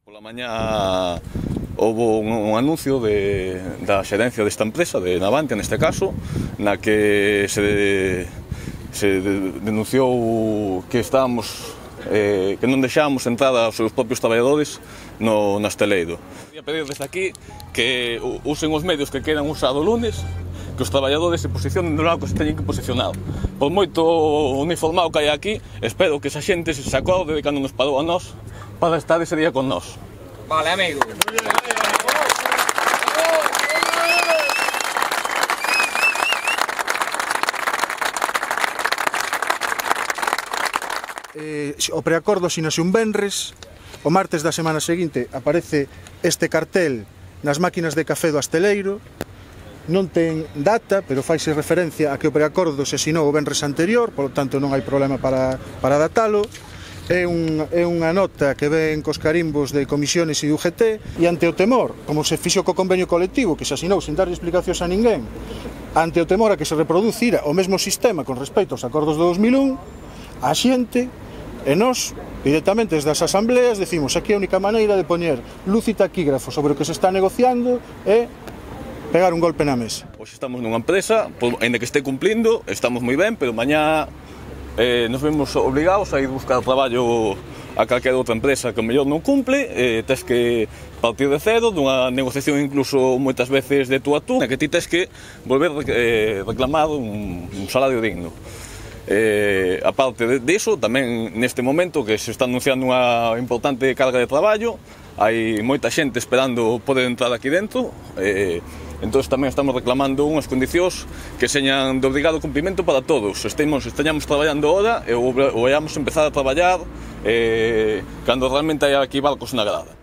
Pola mañá houve un anuncio da xerencia desta empresa, de Navantia neste caso, na que se denunciou que que non deixábamos entrar aos seus propios traballadores no estaleiro. Quería pedir desde aquí que usen os medios que queran usar o lunes, que os traballadores se posicionen do lado que se teñen que posicionar. Por moito uniformado que hai aquí, espero que esa xente se acorde de cando nos parou a nós para estar ese día con nós. Vale, amigo. O preacordo sinase un venres, o martes da semana seguinte aparece este cartel nas máquinas de café do Asteleiro. Non ten data, pero faise referencia a que o preacordo se asinou o venres anterior, polo tanto non hai problema para datalo. É unha nota que ven cos carimbos de comisiones e UGT, e ante o temor, como se fixo co convenio colectivo que se asinou sin dar explicacións a ninguén, ante o temor a que se reproducira o mesmo sistema con respecto aos acordos de 2001, a xente e nós, directamente desde as asambleas, decimos aquí a única maneira de poñer luz e taquígrafo sobre o que se está negociando é pegar un golpe na mesa. Hoxe estamos nunha empresa, ainda que este cumplindo, estamos moi ben, pero mañá nos vemos obligados a ir buscar traballo a calquera outra empresa que o mellor non cumple, tes que partir de cero, dunha negociación incluso moitas veces de tú a tú, na que ti tes que volver reclamar un salario digno. A parte diso, tamén neste momento que se está anunciando unha importante carga de traballo, hai moita xente esperando poder entrar aquí dentro, entón tamén estamos reclamando unhas condicións que señan de obrigado cumprimento para todos. Esteñamos traballando ahora e vayamos empezar a traballar cando realmente hai aquí barcos na grada.